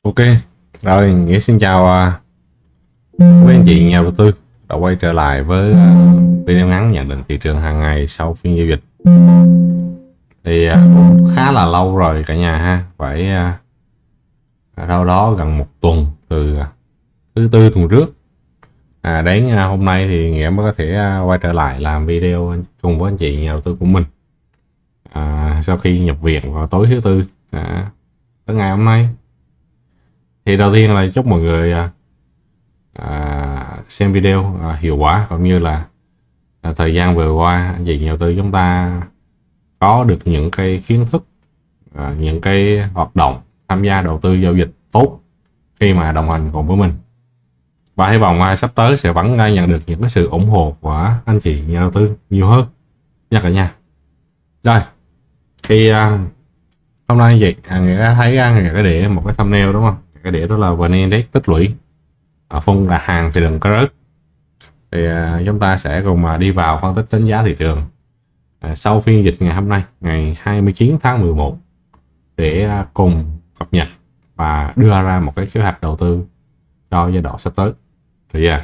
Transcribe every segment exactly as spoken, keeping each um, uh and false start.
Ok, rồi Nghĩa xin chào uh, quý anh chị nhà đầu tư đã quay trở lại với uh, video ngắn nhận định thị trường hàng ngày sau phiên giao dịch. Thì uh, cũng khá là lâu rồi cả nhà ha, phải uh, đâu đó gần một tuần từ uh, thứ tư tuần trước. À, đến uh, hôm nay thì Nghĩa mới có thể uh, quay trở lại làm video cùng với anh chị nhà đầu tư của mình. À, sau khi nhập viện vào tối thứ tư à, tới ngày hôm nay. Thì đầu tiên là chúc mọi người à, à, xem video à, hiệu quả, cũng như là à, thời gian vừa qua anh chị nhà đầu tư chúng ta có được những cái kiến thức, à, những cái hoạt động tham gia đầu tư giao dịch tốt khi mà đồng hành cùng với mình. Và hy vọng à, sắp tới sẽ vẫn à, nhận được những cái sự ủng hộ của anh chị nhà đầu tư nhiều hơn nha cả nhà. Rồi thì à, hôm nay vậy à, người ta thấy à, người ta để một cái thumbnail đúng không? Cái để đó là vê en Index tích lũy ở phong đặt hàng thì đừng có rớt. Thì à, chúng ta sẽ cùng mà đi vào phân tích đánh giá thị trường à, sau phiên dịch ngày hôm nay, ngày hai mươi chín tháng mười một, để à, cùng cập nhật và đưa ra một cái kế hoạch đầu tư cho giai đoạn sắp tới. Thì à,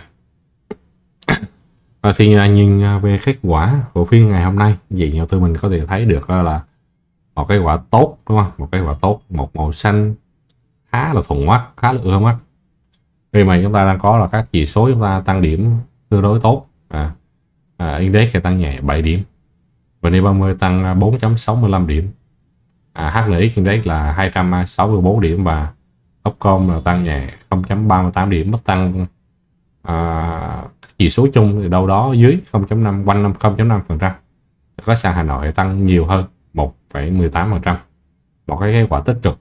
và thì à, nhìn về kết quả của phiên ngày hôm nay, gì nhà đầu tư mình có thể thấy được là một cái quả tốt đúng không? Một cái quả tốt, một màu xanh khá là thuận mắt, khá là ưa mắt. Khi mà chúng ta đang có là các chỉ số chúng ta tăng điểm tương đối tốt. À, à, Index thì tăng nhẹ bảy điểm, vê en ba mươi tăng bốn phẩy sáu mươi lăm điểm, à, hát en ích Index là hai trăm sáu mươi tư điểm, và Upcom là tăng nhẹ không phẩy ba mươi tám điểm, mức tăng à, chỉ số chung thì đâu đó dưới không phẩy năm, quanh không phẩy năm phần trăm. Có sàn Hà Nội tăng nhiều hơn một phẩy mười tám phần trăm, một cái kết quả tích cực.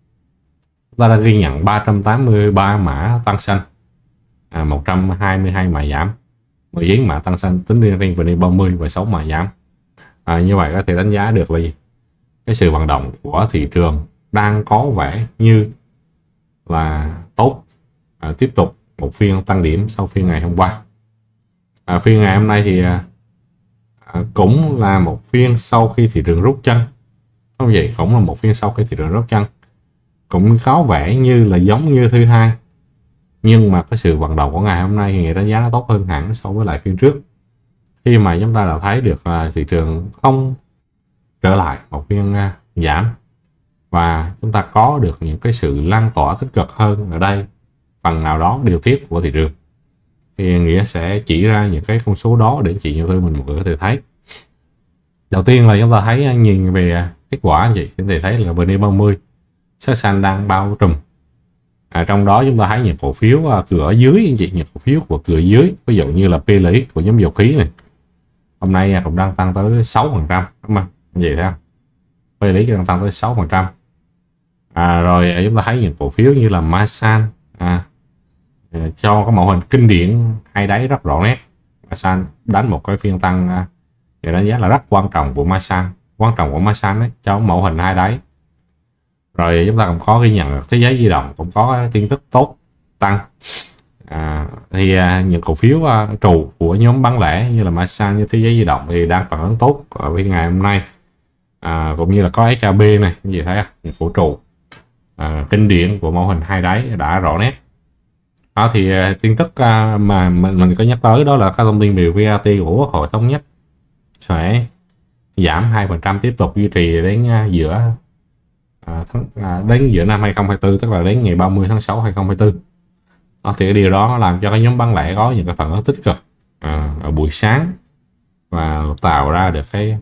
Ta đã ghi nhận ba trăm tám mươi ba mã tăng xanh, à, một trăm hai mươi hai mã giảm, mười chín mã tăng xanh tính riêng riêng vê en ba mươi và sáu mã giảm. À, như vậy có thể đánh giá được là gì? Cái sự vận động của thị trường đang có vẻ như là tốt, à, tiếp tục một phiên tăng điểm sau phiên ngày hôm qua. À, phiên ngày hôm nay thì à, cũng là một phiên sau khi thị trường rút chân, không vậy cũng là một phiên sau khi thị trường rút chân, cũng có vẻ như là giống như thứ hai, nhưng mà cái sự vận động của ngày hôm nay thì người đánh giá nó tốt hơn hẳn so với lại phiên trước, khi mà chúng ta đã thấy được là thị trường không trở lại một phiên uh, giảm, và chúng ta có được những cái sự lan tỏa tích cực hơn ở đây, phần nào đó điều tiết của thị trường. Thì Nghĩa sẽ chỉ ra những cái con số đó để chị nhà tư mình một người có thể thấy. Đầu tiên là chúng ta thấy nhìn về kết quả anh chị, chúng ta thấy là vê en ba mươi sắc xanh đang bao trùm, à, trong đó chúng ta thấy những cổ phiếu uh, cửa dưới anh chị, những cổ phiếu của cửa dưới, ví dụ như là pê lờ ích của nhóm dầu khí này hôm nay uh, cũng đang tăng tới sáu phần trăm, đúng không anh chị thấy không? pê lờ ích đang tăng tới sáu phần trăm. À, rồi chúng ta thấy những cổ phiếu như là Masan, à, cho cái mẫu hình kinh điển hai đáy rất rõ nét. Masan đánh một cái phiên tăng uh, để đánh giá là rất quan trọng của Masan, quan trọng của Masan đấy, cho mẫu hình hai đáy. Rồi chúng ta cũng có ghi nhận thế giới di động cũng có tin tức tốt tăng, à, thì à, những cổ phiếu à, trụ của nhóm bán lẻ như là Masan, như thế giới di động thì đang phản ứng tốt ở bên ngày hôm nay, à, cũng như là có ét ca bê này, như thấy không? Những cổ trụ à, kinh điển của mẫu hình hai đáy đã rõ nét. Đó thì à, tin tức à, mà mình, mình có nhắc tới đó là các thông tin về vê a tê của Quốc hội thống nhất sẽ giảm hai phần trăm, tiếp tục duy trì đến à, giữa À, tháng, à, đến giữa năm hai không hai tư, tức là đến ngày ba mươi tháng sáu hai không hai tư. Đó, thì cái điều đó làm cho cái nhóm bán lẻ có những cái phản ứng tích cực à, ở buổi sáng, và tạo ra được cái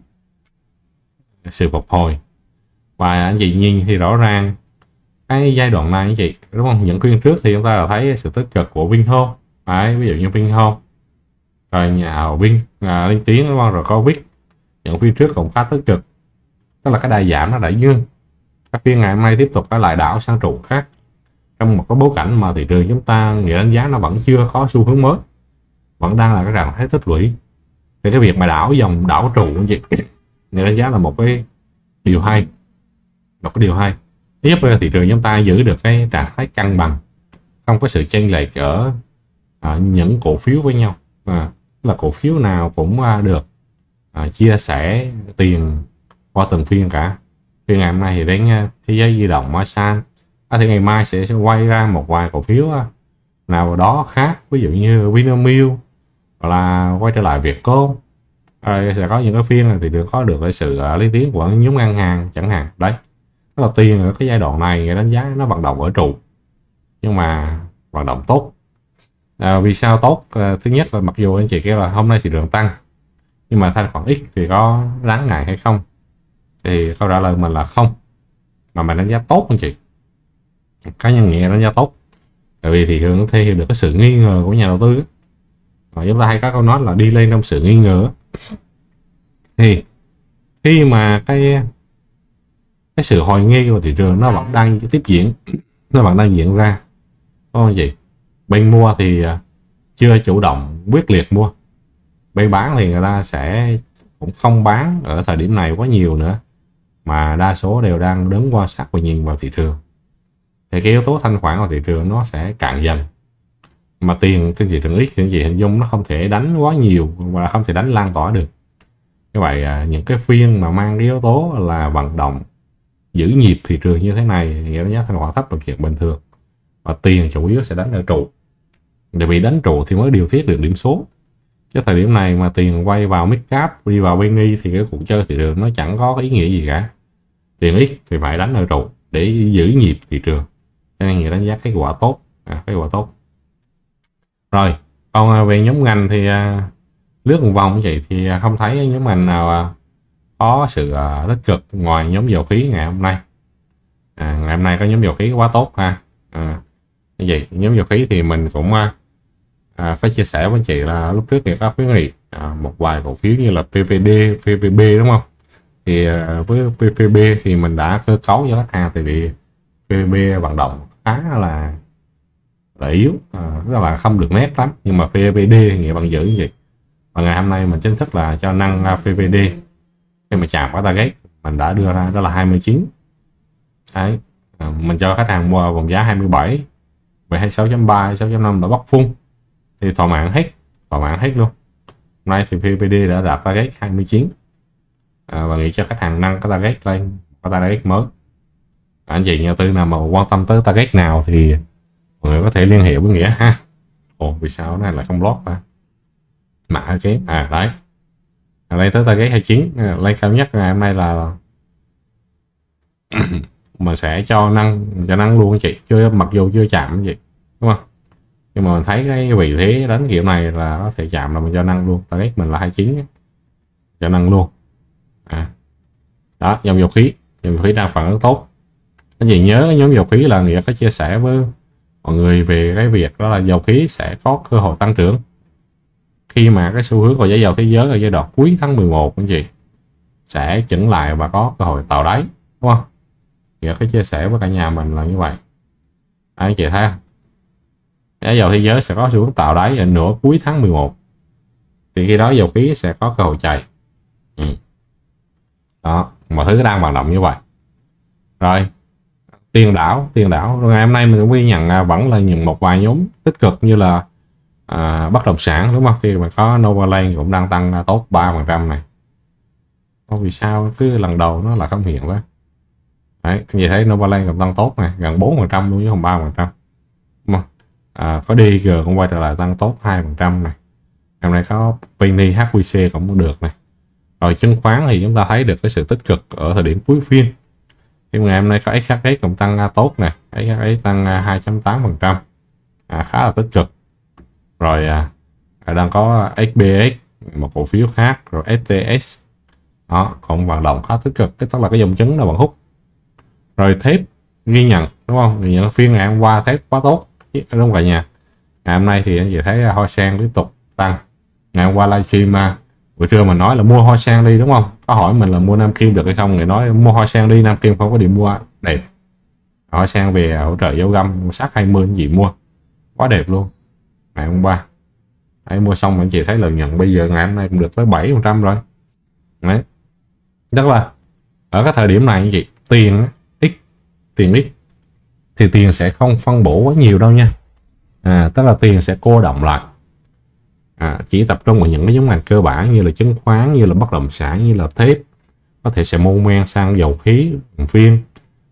sự phục hồi. Và anh chị nhìn thì rõ ràng cái giai đoạn này anh chị, đúng không? Những phiên trước thì chúng ta đã thấy sự tích cực của Vinhome, đấy, ví dụ như Vinhome, rồi nhà Hào Vinh à, lên tiếng, đúng không? Rồi Covid, những phiên trước cũng khá tích cực, tức là cái đà giảm nó đại dương. Các phiên ngày hôm nay tiếp tục cái lại đảo sang trụ khác, trong một cái bối cảnh mà thị trường chúng ta nghĩa đánh giá nó vẫn chưa có xu hướng mới, vẫn đang là cái trạng thái tích lũy. Thì cái việc mà đảo dòng đảo trụ như vậy nghĩa đánh giá là một cái điều hay, một cái điều hay giúp cho thị trường chúng ta giữ được cái trạng thái cân bằng, không có sự chênh lệch ở à, những cổ phiếu với nhau, à, là cổ phiếu nào cũng à, được à, chia sẻ tiền qua từng phiên cả. Phiên ngày hôm nay thì đến thế giới di động Masan, à, thì ngày mai sẽ, sẽ quay ra một vài cổ phiếu nào đó khác, ví dụ như Vinamilk hoặc là quay trở lại Vietcom, rồi sẽ có những cái phiên này thì được có được cái sự uh, liên tiến của nhóm ngân hàng chẳng hạn. Đấy, đó là tiền ở cái giai đoạn này người đánh giá nó vận động ở trụ, nhưng mà vận động tốt. À, vì sao tốt? À, thứ nhất là mặc dù anh chị kêu là hôm nay thị trường tăng, nhưng mà thanh khoản X thì có đáng ngại hay không? Thì câu trả lời mình là không, mà mình đánh giá tốt anh chị, cá nhân nghĩa đánh giá tốt. Tại vì thị trường thể hiện được cái sự nghi ngờ của nhà đầu tư. Và chúng ta hay có câu nói là đi lên trong sự nghi ngờ. Thì khi mà cái cái sự hoài nghi của thị trường nó vẫn đang tiếp diễn, nó vẫn đang diễn ra, đúng không chị? Bên mua thì chưa chủ động quyết liệt mua, bên bán thì người ta sẽ cũng không bán ở thời điểm này quá nhiều nữa, mà đa số đều đang đứng quan sát và nhìn vào thị trường. Thì cái yếu tố thanh khoản của thị trường nó sẽ cạn dần, mà tiền trên thị trường X thì gì hình dung nó không thể đánh quá nhiều và không thể đánh lan tỏa được. Như vậy những cái phiên mà mang cái yếu tố là vận động giữ nhịp thị trường như thế này, nghĩa là giá thanh khoản thấp là chuyện bình thường, và tiền chủ yếu sẽ đánh ở trụ. Tại vì đánh trụ thì mới điều tiết được điểm số, chứ thời điểm này mà tiền quay vào mid cap, đi vào penny thì cái cuộc chơi thị trường nó chẳng có cái ý nghĩa gì cả. Tiền X thì phải đánh ở trụ để giữ nhịp thị trường, cho nên người đánh giá kết quả tốt, à, kết quả tốt. Rồi còn về nhóm ngành thì à, lướt một vòng như vậy thì không thấy nhóm ngành nào à, có sự à, tích cực ngoài nhóm dầu khí ngày hôm nay. À, ngày hôm nay có nhóm dầu khí quá tốt ha. À, như vậy nhóm dầu khí thì mình cũng à, à, có chia sẻ với anh chị là lúc trước thì có khuyến nghị à, một vài cổ phiếu như là pê vê đê, pê vê bê đúng không? Thì à, với pê vê bê thì mình đã cơ cấu cho khách hàng, tại vì pê vê bê vận động khá là là yếu, à, rất là không được nét lắm, nhưng mà pê vê đê thì nghĩa bằng giữ như vậy. Và ngày hôm nay mình chính thức là cho nâng pê vê đê khi mà chạm cái target mình đã đưa ra, đó là hai mươi chín. Đấy, à, mình cho khách hàng mua vòng giá hai mươi bảy, về hai mươi sáu chấm ba, hai mươi sáu chấm năm đã bóc phun thì thỏa mãn hết, thỏa mãn hết luôn. Hôm nay thì pê vê đê đã đạt target hai mươi chín, à, và nghĩ cho khách hàng nâng cái target lên, cái target mới. À, anh chị nhà tư nào mà quan tâm tới target nào thì mọi người có thể liên hệ với Nghĩa ha. Ồ, vì sao này lại không lót ta? Mã cái à đấy, à, đây tới target hai mươi chín, à, lên cao nhất ngày hôm nay là mà sẽ cho nâng, cho nâng luôn anh chị, chưa mặc dù chưa chạm anh chị, đúng không? Nhưng mà mình thấy cái vị thế đánh kiểu này là có thể chạm là mình cho nâng luôn, target mình là hai mươi chín, cho nâng luôn. À, đó, dòng dầu khí, dòng dầu khí đang phản ứng tốt. Anh chị nhớ cái nhóm dầu khí là Nghĩa có chia sẻ với mọi người về cái việc đó là dầu khí sẽ có cơ hội tăng trưởng khi mà cái xu hướng của giá dầu thế giới ở giai đoạn cuối tháng mười một anh chị sẽ chững lại và có cơ hội tạo đáy, đúng không? Nghĩa có chia sẻ với cả nhà mình là như vậy. À, anh chị thấy không? Giá dầu thế giới sẽ có xu hướng tạo đáy ở nửa cuối tháng mười một, thì khi đó dầu khí sẽ có cơ hội chạy. Ừ. Đó, mọi thứ đang hoạt động như vậy. Rồi tiền đảo, tiền đảo ngày hôm nay mình cũng ghi nhận à, vẫn là những một vài nhóm tích cực như là à, bất động sản, đúng không? Khi mà có Novaland cũng đang tăng à, tốt ba phần trăm này. Ô, vì sao cứ lần đầu nó là không hiện đó. Đấy, như thấy Novaland cũng tăng tốt này, gần bốn phần trăm luôn chứ không ba phần trăm. À, có đê giê cũng quay trở lại tăng tốt hai phần trăm này. Hôm nay có Penny hát vê xê cũng được này. Rồi chứng khoán thì chúng ta thấy được cái sự tích cực ở thời điểm cuối phiên. Thì ngày hôm nay có ích hát ét cũng tăng tốt này, ích hát ét tăng hai phẩy tám phần trăm, à, khá là tích cực. Rồi à, đang có ét bê ét, một cổ phiếu khác, rồi ép tê ét đó cũng hoạt động khá tích cực, tức là cái dòng chứng nó vẫn hút. Rồi thép ghi nhận, đúng không? Ghi nhận phiên ngày hôm qua thép quá tốt, đúng không cả nhà? Ngày hôm nay thì anh chị thấy Hoa Sen tiếp tục tăng. Ngày hôm qua livestream à, buổi trưa mình nói là mua Hoa Sen đi, đúng không? Có hỏi mình là mua Nam Kim được hay không, người nói mua Hoa Sen đi, Nam Kim không có điểm mua đẹp. Hoa Sen về hỗ trợ dấu găm sát hai mươi anh chị mua quá đẹp luôn. Ngày hôm qua đấy, mua xong anh chị thấy lợi nhuận bây giờ ngày hôm nay cũng được tới bảy phần trăm rồi. Đấy, tức là ở cái thời điểm này anh chị tiền x tiền x thì tiền sẽ không phân bổ quá nhiều đâu nha. À, tức là tiền sẽ cô động lại, à, chỉ tập trung vào những cái nhóm ngành cơ bản như là chứng khoán, như là bất động sản, như là thép, có thể sẽ môn men sang dầu khí phiên,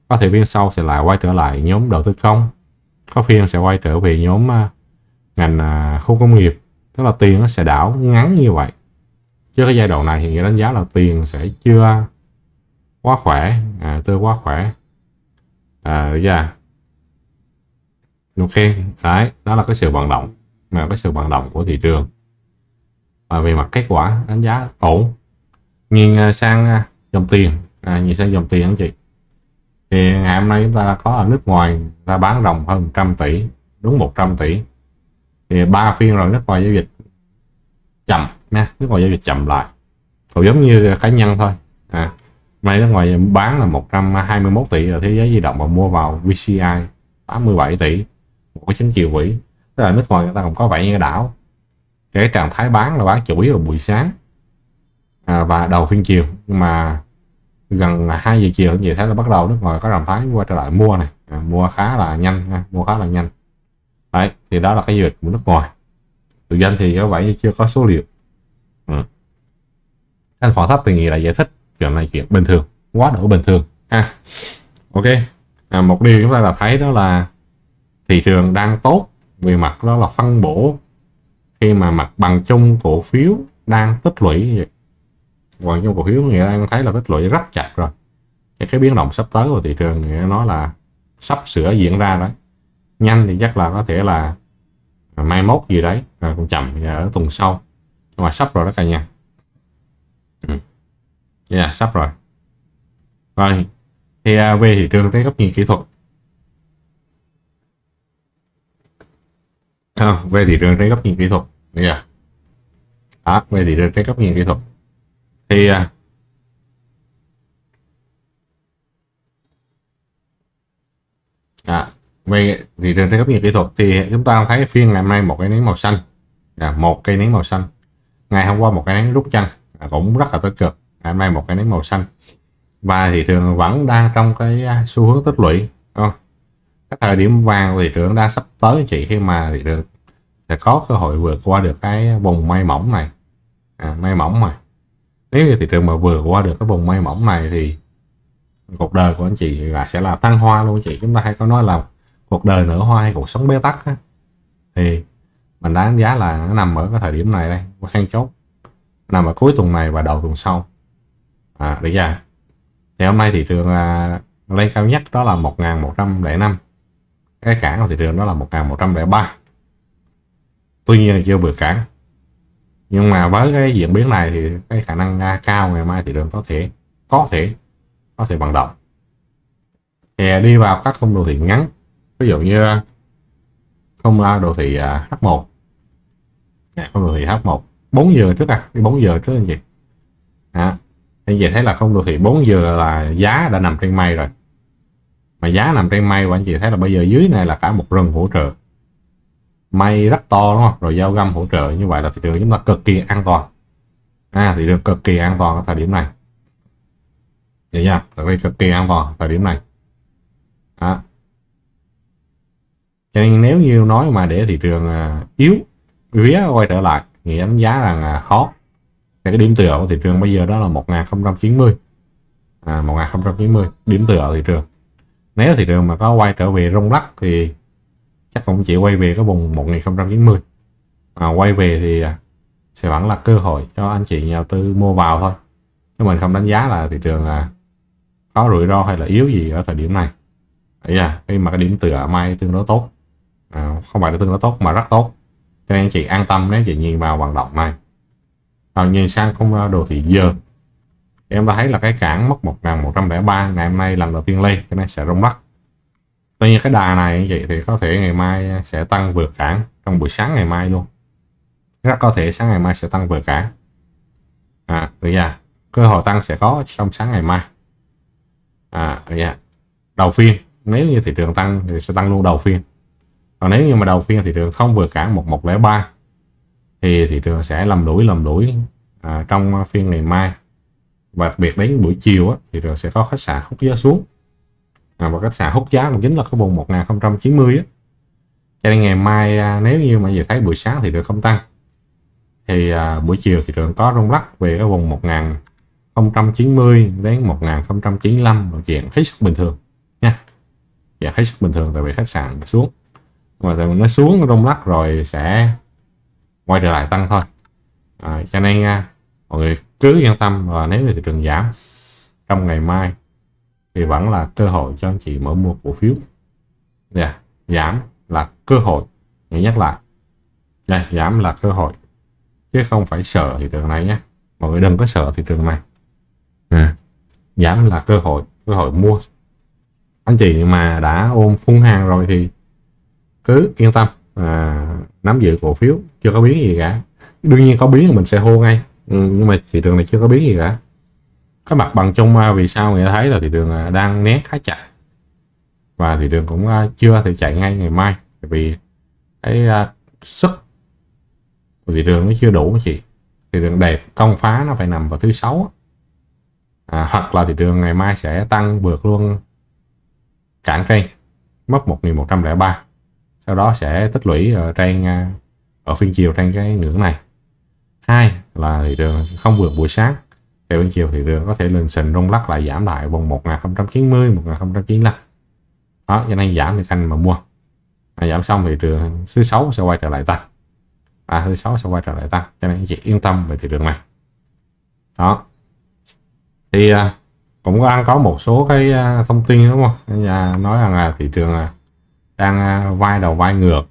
Có thể phiên sau sẽ lại quay trở lại nhóm đầu tư công, có phiên sẽ quay trở về nhóm uh, ngành uh, khu công nghiệp, tức là tiền nó sẽ đảo ngắn như vậy. Chứ cái giai đoạn này thì đánh giá là tiền sẽ chưa quá khỏe, à, chưa quá khỏe. À, được chưa? Ok, đấy, đó là cái sự vận động, mà cái sự vận động của thị trường. Và về mặt kết quả đánh giá ổn. Nhìn sang dòng tiền, à, nhìn sang dòng tiền anh chị. Thì ngày hôm nay chúng ta có ở nước ngoài ta bán ròng hơn một trăm tỷ, đúng một trăm tỷ. Thì ba phiên rồi nước ngoài giao dịch chậm nha, nước ngoài giao dịch chậm lại. Cũng giống như cá nhân thôi. À, nay nước ngoài bán là một trăm hai mươi mốt tỷ ở thế giới di động và mua vào vê xê i tám mươi bảy tỷ, một cái chính chiều quỹ. Tức là nước ngoài người ta cũng có vẻ như đảo. Cái trạng thái bán là bán chủ yếu vào buổi sáng à, và đầu phiên chiều, nhưng mà gần hai giờ chiều như thấy là bắt đầu nước ngoài có trạng thái qua trở lại mua này, à, mua khá là nhanh ha, mua khá là nhanh. Đấy, thì đó là cái giao dịch của nước ngoài. Tự dân thì có vẻ như chưa có số liệu. Ừ. Thanh khoản thấp thì nghĩ là giải thích chuyện này chuyện bình thường, quá đổ bình thường ha. Ok, à, một điều chúng ta là thấy đó là thị trường đang tốt về mặt đó là phân bổ, khi mà mặt bằng chung cổ phiếu đang tích lũy như vậy. Còn trong cổ phiếu người đang thấy là tích lũy rất chặt rồi. Cái, cái biến động sắp tới của thị trường người nói là sắp sửa diễn ra đấy. Nhanh thì chắc là có thể là mai mốt gì đấy, à, cũng chậm ở tuần sau, nhưng mà sắp rồi đó cả nhà. Ừ. Yeah, sắp rồi. Rồi thì à, về thị trường cái góc nhìn kỹ thuật, à, về thị trường trên góc nhìn kỹ thuật, yeah. Đó, về thị trường trên góc nhìn kỹ thuật thì à, à, về thị trường trên góc nhìn kỹ thuật thì chúng ta thấy phiên ngày hôm nay một cái nến màu xanh, à, một cây nến màu xanh. Ngày hôm qua một cái nến rút chân, à, cũng rất là tích cực. Ngày hôm nay một cái nến màu xanh, và thị trường vẫn đang trong cái xu hướng tích lũy, đúng không? Cái thời điểm vàng của thị trường đang sắp tới chị, khi mà thị trường sẽ có cơ hội vượt qua được cái vùng may mỏng này, à, may mỏng này. Nếu như thị trường mà vượt qua được cái vùng may mỏng này thì cuộc đời của anh chị là sẽ là thăng hoa luôn chị. Chúng ta hay có nói là cuộc đời nở hoa hay cuộc sống bế tắc á, thì mình đánh giá là nó nằm ở cái thời điểm này đây, hang chốt nằm ở cuối tuần này và đầu tuần sau. À, được chưa? Thì hôm nay thị trường à, lên cao nhất đó là một nghìn một trăm lẻ năm, cái cản của thị trường đó là một nghìn một trăm lẻ ba. Tuy nhiên là chưa vượt cản, nhưng mà với cái diễn biến này thì cái khả năng à, cao ngày mai thị trường có thể có thể có thể vận động. Thì đi vào các khung đồ thị ngắn, ví dụ như khung đồ thị à, H một, khung đồ thị H một bốn giờ trước, à đi bốn giờ trước anh chị. À, anh chị thấy là khung đồ thị bốn giờ là giá đã nằm trên mây rồi, mà giá nằm trên mây của anh chị thấy là bây giờ dưới này là cả một rừng hỗ trợ, mây rất to đúng không, rồi dao găm hỗ trợ, như vậy là thị trường chúng ta cực kỳ an toàn. À, thị trường cực kỳ an toàn ở thời điểm này, được chưa? Tại vì cực kỳ an toàn thời điểm này. À, cho nên nếu như nói mà để thị trường à, yếu vía quay trở lại thì đánh giá rằng là khó. Cái điểm tựa của thị trường bây giờ đó là một nghìn không trăm chín mươi, à, một nghìn không trăm chín mươi điểm tựa của thị trường. Nếu thị trường mà có quay trở về rung lắc thì chắc cũng chỉ quay về cái vùng một nghìn không trăm chín mươi, à, quay về thì sẽ vẫn là cơ hội cho anh chị nhà đầu tư mua vào thôi, chứ mình không đánh giá là thị trường à, có rủi ro hay là yếu gì ở thời điểm này. Đấy à, khi mà cái điểm tựa mai tương đối tốt, à, không phải là tương đối tốt mà rất tốt, cho nên anh chị an tâm nếu chị nhìn vào vận động này. Rồi nhìn sang khung đồ thị giờ, em đã thấy là cái cản mất một nghìn một trăm lẻ ba ngày hôm nay lần đầu tiên lên, cái này sẽ rung lắc. Tuy nhiên cái đà này vậy thì có thể ngày mai sẽ tăng vượt cản trong buổi sáng ngày mai luôn, rất có thể sáng ngày mai sẽ tăng vượt cản. À, được chưa? Cơ hội tăng sẽ có trong sáng ngày mai. À, được chưa? Đầu phiên nếu như thị trường tăng thì sẽ tăng luôn đầu phiên. Còn nếu như mà đầu phiên thị trường không vượt cản một nghìn một trăm lẻ ba thì thị trường sẽ lầm đuổi lầm đuổi à, trong phiên ngày mai. Và đặc biệt đến buổi chiều á, thị trường sẽ có khách sạn hút giá xuống, à, và khách sạn hút giá cũng chính là cái vùng một nghìn không trăm chín mươi á. Cho nên ngày mai à, nếu như mà giờ thấy buổi sáng thị trường không tăng thì à, buổi chiều thị trường có rung lắc về cái vùng một nghìn không trăm chín mươi đến một nghìn không trăm chín mươi lăm là chuyện hết sức bình thường. nha. Và hết sức bình thường tại vì khách sạn xuống, mà tại nó xuống rung lắc rồi sẽ quay trở lại tăng thôi. À, cho nên nha, mọi người cứ yên tâm, và nếu như thị trường giảm trong ngày mai thì vẫn là cơ hội cho anh chị mở mua cổ phiếu. Yeah, giảm là cơ hội, nghĩ nhắc lại, đây, giảm là cơ hội chứ không phải sợ thị trường này nhé. Mọi người đừng có sợ thị trường này. À, giảm là cơ hội, cơ hội mua. Anh chị mà đã ôm phun hàng rồi thì cứ yên tâm, à, nắm giữ cổ phiếu, chưa có biến gì cả. Đương nhiên có biến thì mình sẽ hô ngay, ừ, nhưng mà thị trường này chưa có biến gì cả. Cái mặt bằng chung vì sao người ta thấy là thị trường đang nén khá chặt, và thị trường cũng chưa thể chạy ngay ngày mai, bởi vì cái uh, sức của thị trường nó chưa đủ chị. Thị trường đẹp công phá nó phải nằm vào thứ sáu, à, hoặc là thị trường ngày mai sẽ tăng vượt luôn cản trên mất một nghìn một trăm lẻ ba, sau đó sẽ tích lũy ở trên uh, ở phiên chiều trên cái ngưỡng này. Hai là thị trường không vượt buổi sáng, thì bên chiều thị trường có thể lên sình rung lắc lại giảm lại vùng một nghìn không trăm chín mươi, một nghìn không trăm chín mươi lăm. Đó, cho nên giảm thì canh mà mua. À, giảm xong thì thị trường thứ sáu sẽ quay trở lại tăng. À, thứ sáu sẽ quay trở lại tăng, cho nên anh chị yên tâm về thị trường này. Đó. Thì à, cũng đang có một số cái à, thông tin đúng không? À, nói rằng là thị trường à, đang à, vai đầu vai ngược.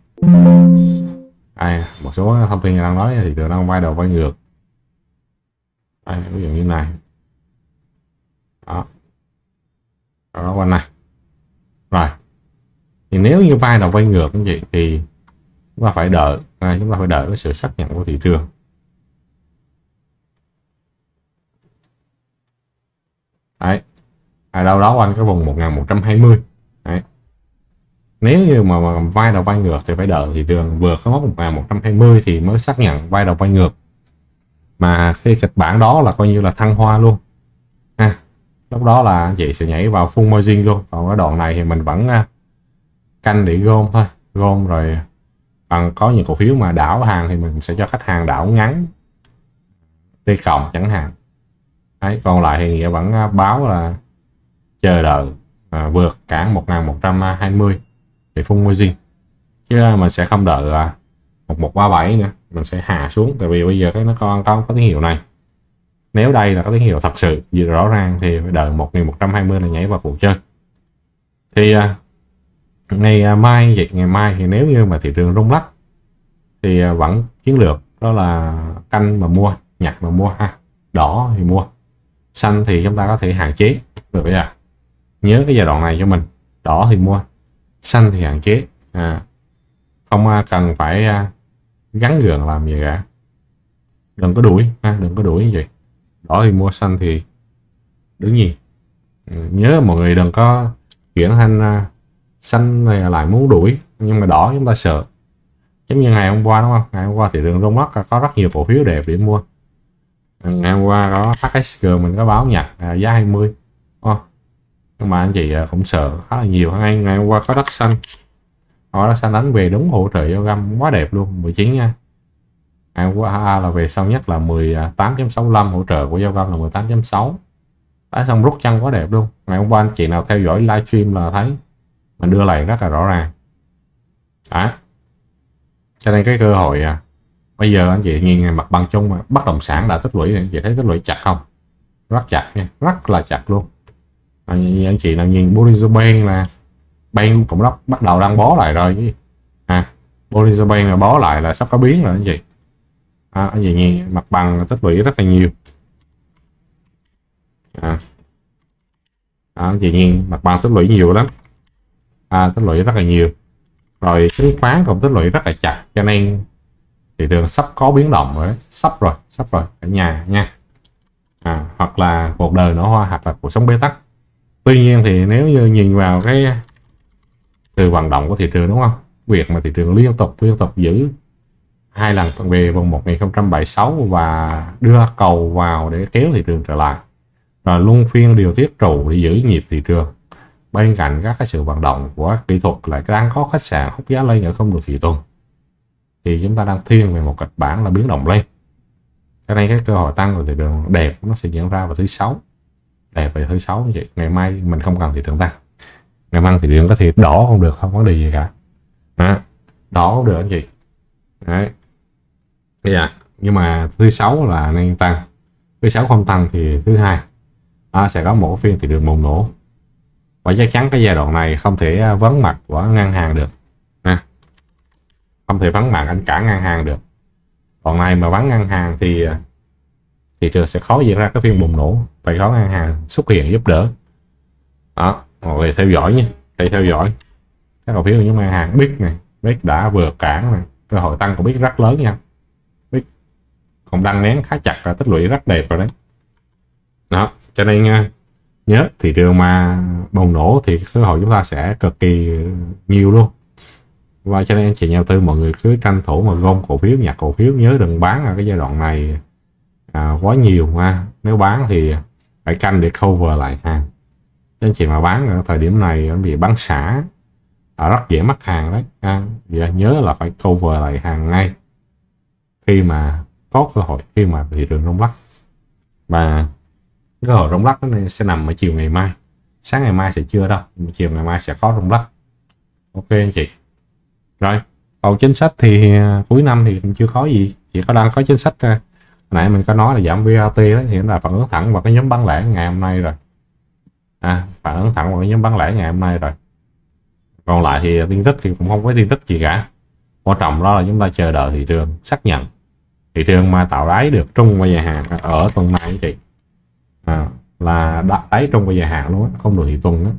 À, một số thông tin đang nói thị trường đang vai đầu vai ngược. Đây, ví dụ như này. Đó. Đó quanh này. Rồi. Thì nếu như vai đầu vai ngược như vậy thì chúng ta phải đợi, à, chúng ta phải đợi cái sự xác nhận của thị trường. Đấy. Ở đâu đó quanh cái vùng một nghìn một trăm hai mươi. Đấy. Nếu như mà, mà vai đầu vai ngược thì phải đợi thị trường vượt cái mốc một nghìn một trăm hai mươi thì mới xác nhận vai đầu vai ngược. Mà khi kịch bản đó là coi như là thăng hoa luôn. À, lúc đó là anh chị sẽ nhảy vào full margin luôn. Còn cái đoạn này thì mình vẫn canh để gom thôi, gom rồi. Còn có những cổ phiếu mà đảo hàng thì mình sẽ cho khách hàng đảo ngắn T cộng chẳng hạn. Đấy, còn lại thì nghĩa vẫn báo là chờ đợi à, vượt cản một nghìn một trăm hai mươi thì full margin, chứ mình sẽ không đợi à, một một ba bảy nữa, mình sẽ hạ xuống. Tại vì bây giờ cái nó còn có, có tín hiệu này, nếu đây là có tín hiệu thật sự gì rõ ràng thì phải đợi một nghìn một trăm hai mươi là nhảy vào cuộc chơi. Thì à, ngày à, mai vậy ngày mai thì nếu như mà thị trường rung lắc thì à, vẫn chiến lược đó là canh mà mua, nhặt mà mua ha, đỏ thì mua, xanh thì chúng ta có thể hạn chế được bây giờ. Nhớ cái giai đoạn này cho mình, đỏ thì mua, xanh thì hạn chế, à, không cần phải gắn gượng làm gì cả, đừng có đuổi, à, đừng có đuổi như vậy. Đỏ thì mua, xanh thì đứng nhìn. Nhớ mọi người đừng có chuyển thành xanh này lại muốn đuổi, nhưng mà đỏ chúng ta sợ. Giống như ngày hôm qua đúng không? Ngày hôm qua thị trường rung lắc có rất nhiều cổ phiếu đẹp để mua. Ngày hôm qua có hát ét giê mình có báo nhặt à, giá hai mươi. Oh. Nhưng mà anh chị cũng sợ khá là nhiều. Ngày, ngày hôm qua có đất xanh. Có đất xanh đánh về đúng hỗ trợ giao găm quá đẹp luôn, mười chín nha. Ngày hôm qua là về sau nhất là mười tám chấm sáu mươi lăm, hỗ trợ của giao găm là mười tám chấm sáu. Đã xong rút chân quá đẹp luôn. Ngày hôm qua anh chị nào theo dõi livestream là thấy mình đưa lại rất là rõ ràng. Đó. Cho nên cái cơ hội à, bây giờ anh chị nhìn mặt bằng chung mà bất động sản đã tích lũy, anh chị thấy tích lũy chặt không? Rất chặt nha, rất là chặt luôn. À, anh chị nào nhìn Bollinger Bank là Bank cũng bắt, bắt đầu đang bó lại rồi chứ. À, Bollinger Bank là bó lại là sắp có biến rồi anh chị. À, anh chị nhìn mặt bằng tích lũy rất là nhiều. À, à, anh chị nhìn mặt bằng tích lũy nhiều lắm. À, tích lũy rất là nhiều. Rồi chứng khoán cũng tích lũy rất là chặt, cho nên thị trường sắp có biến động rồi đấy. Sắp rồi, sắp rồi ở nhà nha. À, hoặc là cuộc đời nở hoa, hoặc là cuộc sống bế tắc. Tuy nhiên thì nếu như nhìn vào cái từ vận động của thị trường đúng không, việc mà thị trường liên tục liên tục giữ hai lần về vùng một nghìn không trăm bảy mươi sáu và đưa cầu vào để kéo thị trường trở lại, rồi luân phiên điều tiết trụ để giữ nhịp thị trường, bên cạnh các cái sự vận động của kỹ thuật lại đang có khách sạn hút giá lên ở không được thị tuần, thì chúng ta đang thiên về một kịch bản là biến động lên. Cho nên cái cơ hội tăng của thị trường đẹp nó sẽ diễn ra vào thứ sáu, đẹp về thứ sáu như vậy. Ngày mai mình không cần thị trường tăng. Ngày mai thị trường có thể đỏ không được, không vấn đề gì cả. Đó. Đỏ không được anh chị. Đấy. Bây giờ nhưng mà thứ sáu là nên tăng, thứ sáu không tăng thì thứ hai à, sẽ có một phiên thị trường bùng nổ, và chắc chắn cái giai đoạn này không thể vắng mặt của ngân hàng được à, không thể vắng mặt anh cả ngân hàng được. Còn này mà vắng ngân hàng thì thị trường sẽ khó diễn ra cái phiên bùng nổ, phải có ngân hàng xuất hiện giúp đỡ. Đó, mọi người theo dõi nhé, thầy theo dõi các cổ phiếu như ngân hàng bê i xê này, bê i xê đã vừa cản này, cơ hội tăng của bê i xê rất lớn nha. bê i xê còn đang nén khá chặt và tích lũy rất đẹp rồi đấy. Đó, cho nên nhớ thị trường mà bùng nổ thì cơ hội chúng ta sẽ cực kỳ nhiều luôn. Và cho nên anh chị nhà đầu tư mọi người cứ tranh thủ mà gom cổ phiếu, nhặt cổ phiếu, nhớ đừng bán ở cái giai đoạn này à, quá nhiều ha. Nếu bán thì phải canh để cover lại hàng. Anh chị mà bán ở thời điểm này bị bán xả à, rất dễ mất hàng đấy à, vậy nhớ là phải cover lại hàng ngay khi mà có cơ hội, khi mà thị trường rung lắc. Và cơ hội rung lắc này sẽ nằm ở chiều ngày mai, sáng ngày mai sẽ chưa đâu, chiều ngày mai sẽ có rung lắc. Ok anh chị. Rồi còn chính sách thì cuối năm thì cũng chưa có gì, chỉ có đang có chính sách ra. Nãy mình có nói là giảm vê rờ tê đó, thì là phản ứng thẳng vào cái nhóm bán lẻ ngày hôm nay rồi à, phản ứng thẳng vào cái nhóm bán lẻ ngày hôm nay rồi. Còn lại thì tin tức thì cũng không có tin tức gì cả. Quan trọng đó là chúng ta chờ đợi thị trường xác nhận, thị trường mà tạo đáy được trung và dài hạn ở tuần này anh chị à, là đáy trung và dài hạn luôn á, không được thị tuần đó,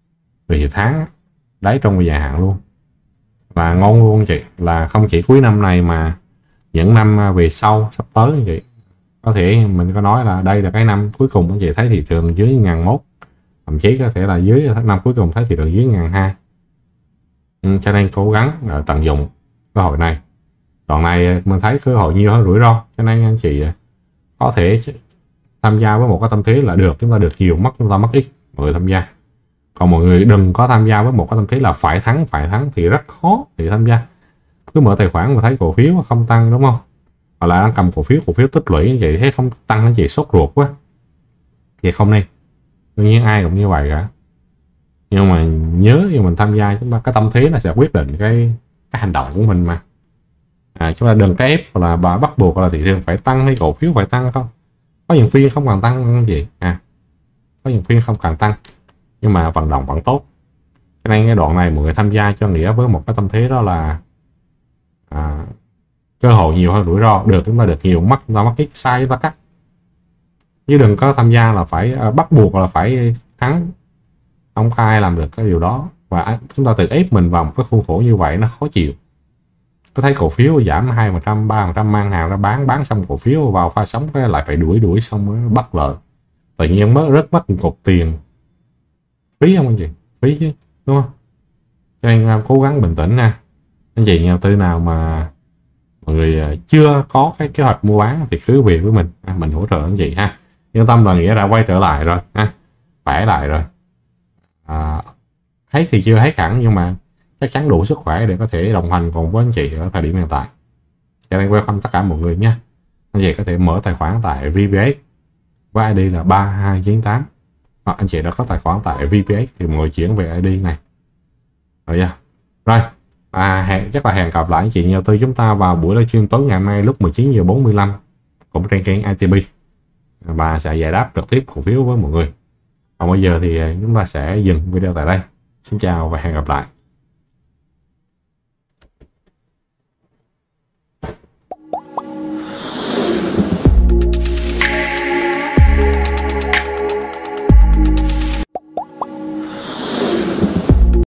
vì tháng đáy trung và dài hạn luôn là ngon luôn chị. Là không chỉ cuối năm này mà những năm về sau sắp tới anh chị, có thể mình có nói là đây là cái năm cuối cùng anh chị thấy thị trường dưới ngàn mốt, thậm chí có thể là dưới năm cuối cùng thấy thị trường dưới ngàn hai. Ừ, cho nên cố gắng tận dụng cơ hội này. Đoạn này mình thấy cơ hội nhiều hơn rủi ro, cho nên anh chị có thể tham gia với một cái tâm thế là được, chúng ta được nhiều, mất chúng ta mất ít, mọi người tham gia. Còn mọi người đừng có tham gia với một cái tâm thế là phải thắng phải thắng thì rất khó thì tham gia. Cứ mở tài khoản mà thấy cổ phiếu mà không tăng đúng không, hoặc là đang cầm cổ phiếu cổ phiếu tích lũy như vậy thấy không tăng anh chị sốt ruột quá, vậy không nên. Đương nhiên ai cũng như vậy cả, nhưng mà nhớ khi mình tham gia chúng ta cái tâm thế nó sẽ quyết định cái cái hành động của mình mà à, chúng ta đừng cái ép là bà bắt buộc là thị trường phải tăng hay cổ phiếu phải tăng không. Có những phiên không cần tăng gì à, có những phiên không cần tăng nhưng mà vận động vẫn tốt. Cho nên cái đoạn này mọi người tham gia cho nghĩa với một cái tâm thế đó là à, cơ hội nhiều hơn rủi ro, được chúng ta được nhiều, mất chúng ta mất ít, sai chúng ta cắt. Chứ đừng có tham gia là phải à, bắt buộc là phải thắng, không có ai làm được cái điều đó, và chúng ta tự ép mình vào một cái khuôn khổ như vậy nó khó chịu. Có thấy cổ phiếu giảm hai phần trăm ba phần trăm mang hàng ra bán, bán xong cổ phiếu vào pha sóng cái lại phải đuổi đuổi xong mới bắt lợi, tự nhiên mới rất mất một cục tiền, phí không anh chị, phí chứ đúng không. Cho nên cố gắng bình tĩnh nha anh chị nhà đầu tư nào mà mọi người chưa có cái kế hoạch mua bán thì cứ về với mình, mình hỗ trợ anh chị ha. Yên tâm là nghĩa đã quay trở lại rồi ha, khỏe lại rồi à, hết thì chưa hết hẳn nhưng mà chắc chắn đủ sức khỏe để có thể đồng hành cùng với anh chị ở thời điểm hiện tại. Cho nên welcome tất cả mọi người nha. Anh chị có thể mở tài khoản tại vê pê ét với i đê là ba hai chín tám, hoặc anh chị đã có tài khoản tại vê pê ét thì mọi người chuyển về i đê này rồi nha. Rồi à, hẹn chắc là hẹn gặp lại anh chị nhà đầu tư chúng ta vào buổi livestream tối ngày mai lúc mười chín giờ bốn mươi lăm cũng trên kênh i tê bê, và sẽ giải đáp trực tiếp cổ phiếu với mọi người. Còn bây giờ thì chúng ta sẽ dừng video tại đây. Xin chào và hẹn gặp lại.